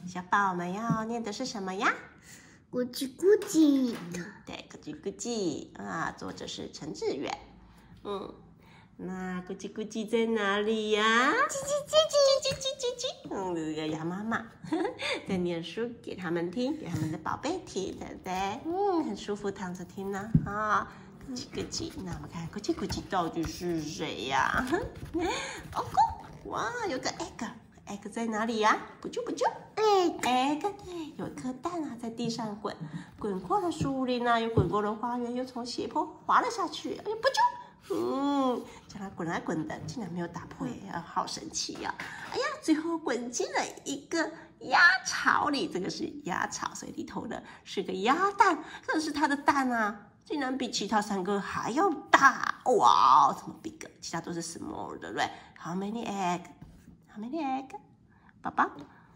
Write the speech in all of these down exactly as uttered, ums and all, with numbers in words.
小宝，我们要念的是什么呀？ 咕叽咕叽。 对，咕叽咕叽啊，作者是陈志远。嗯，那咕叽咕叽在哪里呀？叽叽叽叽叽叽叽叽。嗯，这个鸭妈妈在念书给他们听，给他们的宝贝听，对不对？嗯，很舒服，躺着听呢啊。咕叽咕叽，那我们看咕叽咕叽到底是谁呀？哦，哇，有个 egg。egg 在哪里呀？不啾不啾 egg egg 对，有一颗蛋啊，在地上滚，滚过了树林啊，又滚过了花园，又从斜坡滑了下去。哎呦不啾，嗯，叫它滚来滚的，竟然没有打破，哎，好神奇呀！哎呀，最后滚进了一个鸭巢里，这个是鸭巢，所以里头呢是个鸭蛋，可是它的蛋啊，竟然比其他三个还要大，哇，这么 big， 其他都是 small， 对不对 ？How many egg？How many egg？ 宝宝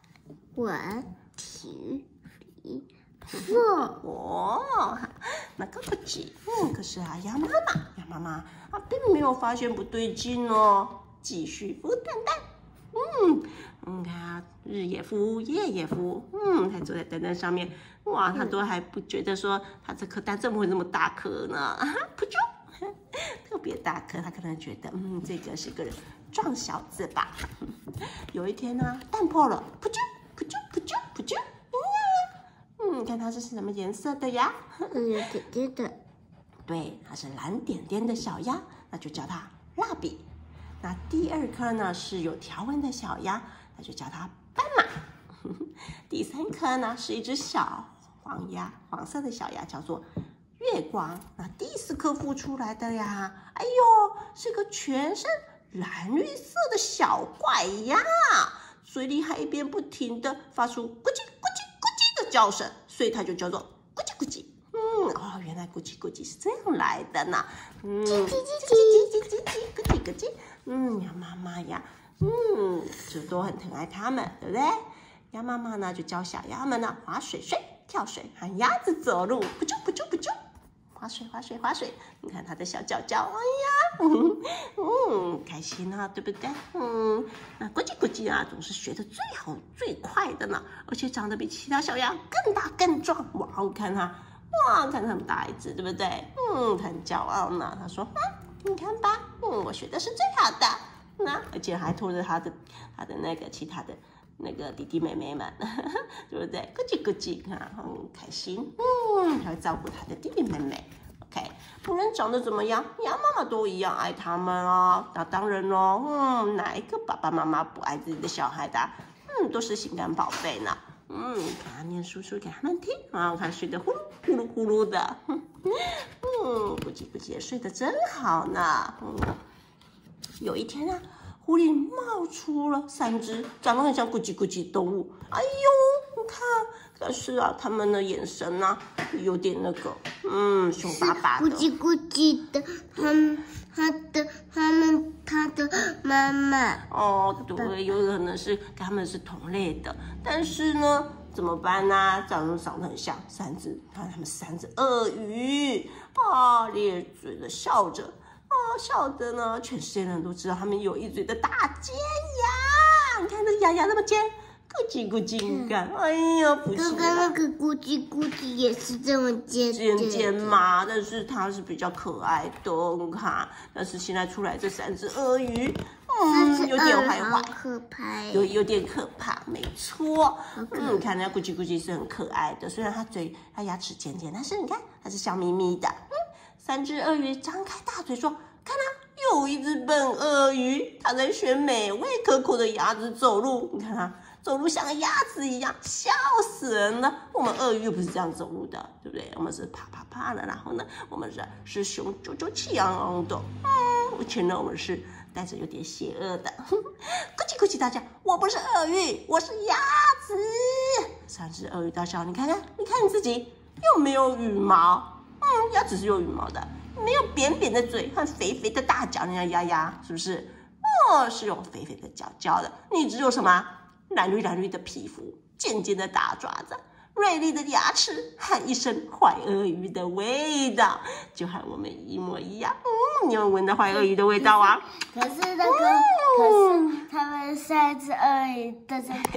？One, two, three, four。 哦，那个不急。嗯，可是啊，鸭妈妈，鸭妈妈啊，并没有发现不对劲哦，继续孵蛋蛋。嗯，你看啊，日也孵，夜也孵。嗯，还坐在蛋蛋上面，哇，他都还不觉得说他这颗蛋怎么会那么大颗呢？啊，噗啾。特别大颗，他可能觉得，嗯，这个是个壮小子吧。有一天呢，蛋破了，噗啾噗啾噗啾噗啾，嗯，看它是什么颜色的呀？ 嗯，有点点的。对， 它是蓝点点的小鸭，那就叫它蜡笔。那第二颗呢是有条纹的小鸭，那就叫它斑马。第三颗呢是一只小黄鸭，黄色的小鸭，叫做月光。那第四颗孵出来的呀，哎呦，是个全身蓝绿色的小怪鸭，嘴里还一边不停的发出咕叽咕叽咕叽的叫声，所以它就叫做咕叽咕叽。嗯，哦，原来咕叽咕叽是这样来的呢。嗯，叽叽叽叽叽叽叽叽咕叽咕叽。嗯，鸭妈妈呀，嗯，就都很疼爱它们，对不对？鸭妈妈呢就教小鸭们呢划水水、跳水，喊鸭子走路，不啾不啾不啾。划水划水划水，你看它的小脚脚，哎呀，嗯，嗯开心啊，对不对？嗯，那咕叽咕叽啊，总是学得最好最快的呢，而且长得比其他小鸭更大更壮。哇，我看它，哇，看它那么大一只，对不对？嗯，它很骄傲呢。它说，嗯，你看吧，嗯，我学的是最好的。那而且还拖着它的它的那个其他的。那个弟弟妹妹们，对不对？咕叽咕叽，看很开心，嗯，还会照顾他的弟弟妹妹。OK， 不论长得怎么样，鸭妈妈都一样爱他们哦。那当然咯，嗯，哪一个爸爸妈妈不爱自己的小孩的？嗯，都是心肝宝贝呢。嗯，给他念书书给他们听啊，我看睡得呼噜呼噜呼噜的，嗯，咕叽咕叽也睡得真好呢。嗯，有一天呢。湖里冒出了三只长得很像咕叽咕叽动物，哎呦，你看，可是啊，它们的眼神呢、啊，有点那个，嗯，凶巴巴的。 咕叽咕叽的，他们，他的，他们，他的妈妈。 哦，对，有可能是跟他们是同类的，但是呢，怎么办呢？长得长得很像三只，看他们三只鳄鱼啊，咧嘴的笑着。哦，笑的呢，全世界人都知道他们有一嘴的大尖牙。你看这牙牙那么尖，咕叽咕叽，你看，哎呀，不是。 刚刚那个咕叽咕叽也是这么尖尖尖嘛，但是它是比较可爱的，你看。但是现在出来这三只鳄鱼，嗯，有点坏坏， 可怕， 有有点可怕，没错。嗯，你看那咕叽咕叽是很可爱的，虽然它嘴它牙齿尖尖，但是你看它是笑眯眯的。嗯，三只鳄鱼张开大嘴说。看啊，有一只笨鳄鱼，它在学美味可口的鸭子走路。你看它走路像个鸭子一样，笑死人了。我们鳄鱼又不是这样走路的，对不对？我们是啪啪啪的，然后呢，我们是是雄赳赳气昂昂的。嗯，而且呢，我们是带着有点邪恶的。咕叽咕叽大叫，我不是鳄鱼，我是鸭子。三只鳄鱼大笑，你看看，你看你自己又没有羽毛。嗯，鸭子是有羽毛的。没有扁扁的嘴和肥肥的大脚，人家鸭鸭是不是？哦，是有肥肥的脚脚的。你只有什么蓝绿蓝绿的皮肤，尖尖的大爪子，锐利的牙齿，和一身坏鳄鱼的味道，就和我们一模一样。嗯，你有闻到坏鳄鱼的味道啊？ 可是那个，嗯、可是他们三只鳄鱼的这个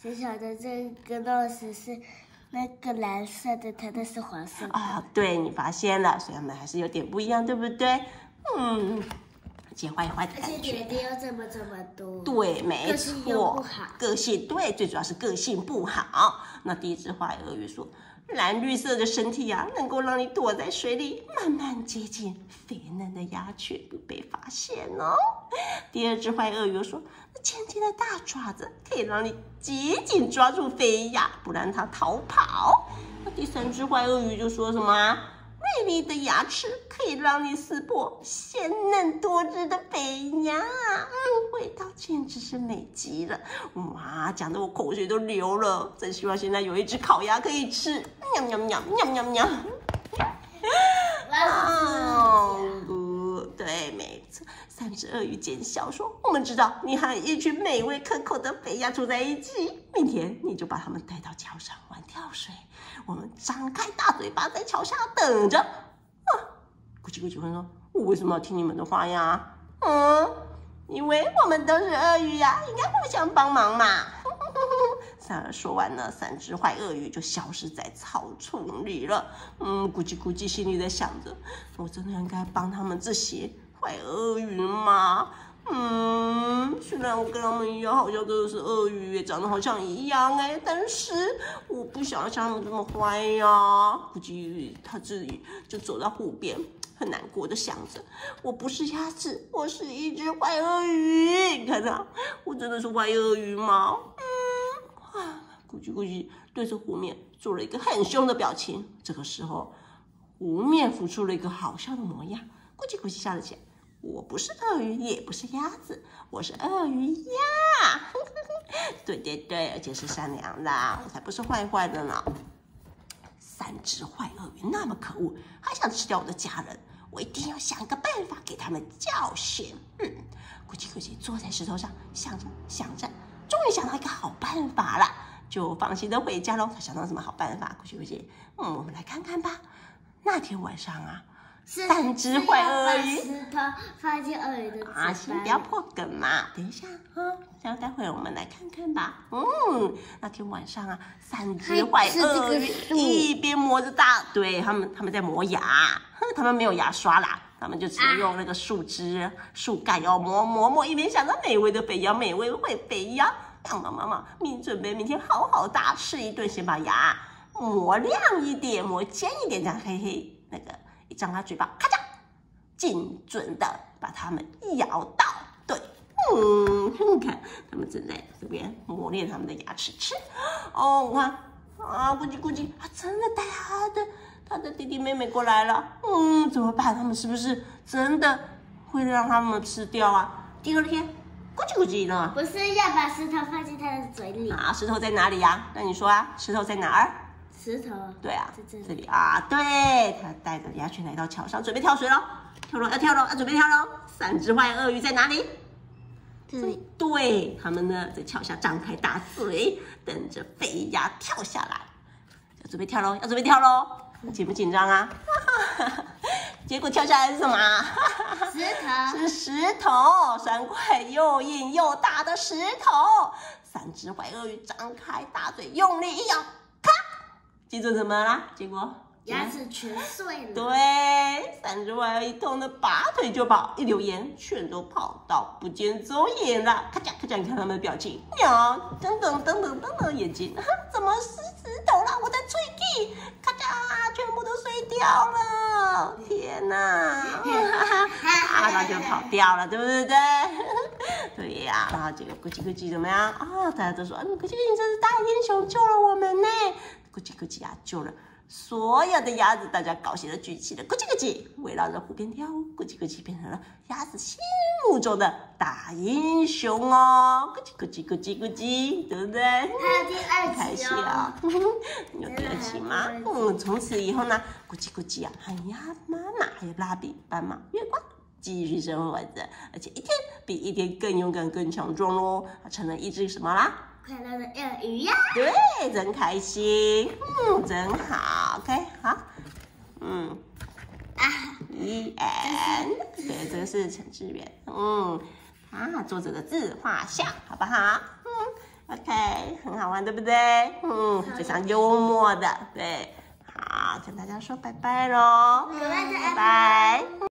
小小的这个帽子是那个蓝色的，它的是黄色的。 啊、哦，对，你发现了，所以它们还是有点不一样，对不对？嗯，结坏坏的感觉。 而且姐姐又这么这么多。 对，没错。 个性又不好。 个性对，最主要是个性不好。那第一只坏鳄鱼说。蓝绿色的身体呀、啊，能够让你躲在水里，慢慢接近肥嫩的鸦雀，不被发现哦。第二只坏鳄鱼说：“那尖尖的大爪子可以让你紧紧抓住肥鸭，不让它逃跑。”那第三只坏鳄鱼就说什么？锐利的牙齿可以让你撕破鲜嫩多汁的肥鸭，嗯，味道简直是美极了。哇，讲得我口水都流了，真希望现在有一只烤鸭可以吃，喵喵喵喵喵喵。哦，对，没错。三只鳄鱼奸笑说：“我们知道你和一群美味可口的肥鸭住在一起，明天你就把它们带到桥上玩跳水。我们张开大嘴巴在桥下等着。”啊，咕叽咕叽问说：“我为什么要听你们的话呀？”嗯，因为我们都是鳄鱼呀，应该互相帮忙嘛。三儿说完呢，三只坏鳄鱼就消失在草丛里了。嗯，咕叽咕叽心里在想着：我真的应该帮他们这些坏鳄鱼吗？嗯，虽然我跟他们一样，好像都是鳄鱼，也长得好像一样哎，但是我不想要像他们这么坏呀。估计他自己就走到湖边，很难过的想着：我不是鸭子，我是一只坏鳄鱼。你看到，我真的是坏鳄鱼吗？嗯，啊，咕叽咕叽对着湖面做了一个很凶的表情。这个时候，湖面浮出了一个好笑的模样，咕叽咕叽笑了起来。我不是鳄鱼，也不是鸭子，我是鳄鱼呀！对对对，而且是善良的，我才不是坏坏的呢。三只坏鳄鱼那么可恶，还想吃掉我的家人，我一定要想一个办法给他们教训。嗯，咕叽咕叽坐在石头上，想着想着，终于想到一个好办法了，就放心的回家喽。他想到什么好办法？咕叽咕叽，嗯，我们来看看吧。那天晚上啊。三只坏鳄鱼， 石头放进鳄鱼的嘴巴啊，先不要破梗嘛，等一下啊，然后待会儿我们来看看吧。嗯，那天晚上啊，三只坏鳄鱼一边磨着大，对他们他们在磨牙，哼，他们没有牙刷啦，他们就只能用那个树枝、树干要磨磨磨，一边想着美味的肥鸭，美味会肥鸭。妈妈妈妈，明准备明天好好大吃一顿，先把牙磨亮一点，磨尖一点，这样嘿嘿那个。一张开嘴巴，咔嚓，精准的把它们咬到。对，嗯，你看，他们正在这边磨练他们的牙齿吃。哦，我看啊，咕叽咕叽，他真的带他的他的弟弟妹妹过来了。嗯，怎么办？他们是不是真的会让他们吃掉啊？第二天，咕叽咕叽呢？ 不是要把石头放进他的嘴里啊？石头在哪里呀？那你说啊，石头在哪儿？ 石头， 对啊， 在这里， 这里啊，对，他带着鸭群来到桥上，准备跳水喽，跳喽，要跳喽，要准备跳喽。三只坏鳄鱼在哪里？ 这里， 对，他们呢在桥下张开大嘴，等着飞鸭跳下来，要准备跳喽，要准备跳喽，紧不紧张啊？结果跳下来是什么？ 石头， 是石头，三块又硬又大的石头。三只坏鳄鱼张开大嘴，用力一咬。记住怎么啦？结果牙齿全碎了。 对，三只坏鳄鱼痛得拔腿就跑，一溜烟全都跑到不见踪影了。咔嚓咔嚓，你看他们的表情，呀，等等等等等等，眼睛，怎么是石头啦？我在吹气，咔嚓，全部都碎掉了。天哪！啊，那就跑掉了，对不对？对呀、啊，然后这个咕叽咕叽怎么样啊？大家都说，嗯，咕叽咕叽，你真是大英雄，救了我们呢。咕叽咕叽啊，救了所有的鸭子，大家高兴的举起了咕叽咕叽，围绕着湖边跳舞。咕叽咕叽变成了鸭子心目中的大英雄哦！咕叽咕叽咕叽咕叽，对不对？ 还有第二开心集啊！有第二集吗？嗯，从此以后呢，咕叽咕叽啊，和鸭妈妈还有蜡笔、斑马、月光继续生活着，而且一天比一天更勇敢、更强壮喽！成了一只什么啦？ 快乐的鳄鱼呀！ 对，真开心，嗯，真好 ，OK， 好，嗯， 啊， 一 and， 对，这个是陈志远，嗯，啊，作者的自画像，好不好？嗯， OK， 很好玩，对不对？嗯，非常幽默的，对。好，跟大家说拜拜喽，拜拜。